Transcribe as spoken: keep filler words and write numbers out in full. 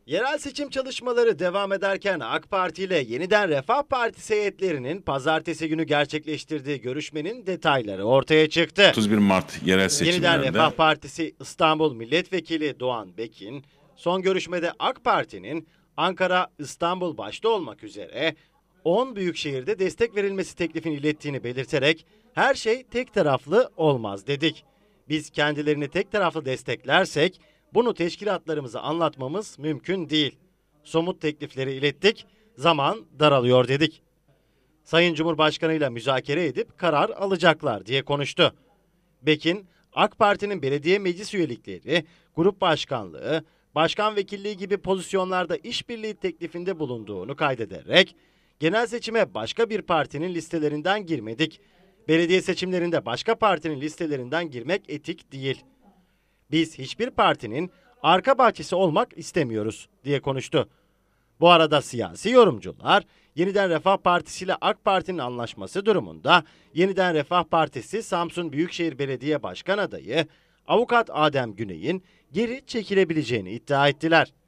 Yerel seçim çalışmaları devam ederken AK Parti ile Yeniden Refah Partisi heyetlerinin pazartesi günü gerçekleştirdiği görüşmenin detayları ortaya çıktı. otuz bir Mart yerel Yeniden seçimlerinde Refah Partisi İstanbul Milletvekili Doğan Bekin, son görüşmede AK Parti'nin Ankara, İstanbul başta olmak üzere on büyük şehirde destek verilmesi teklifini ilettiğini belirterek her şey tek taraflı olmaz dedik. Biz kendilerini tek taraflı desteklersek bunu teşkilatlarımıza anlatmamız mümkün değil. Somut teklifleri ilettik, zaman daralıyor dedik. Sayın Cumhurbaşkanı ile müzakere edip karar alacaklar diye konuştu. Bekin, AK Parti'nin belediye meclis üyelikleri, grup başkanlığı, başkan vekilliği gibi pozisyonlarda işbirliği teklifinde bulunduğunu kaydederek, genel seçime başka bir partinin listelerinden girmedik. Belediye seçimlerinde başka partinin listelerinden girmek etik değil. Biz hiçbir partinin arka bahçesi olmak istemiyoruz diye konuştu. Bu arada siyasi yorumcular, Yeniden Refah Partisi ile AK Parti'nin anlaşması durumunda Yeniden Refah Partisi Samsun Büyükşehir Belediye Başkan adayı Avukat Adem Güney'in geri çekilebileceğini iddia ettiler.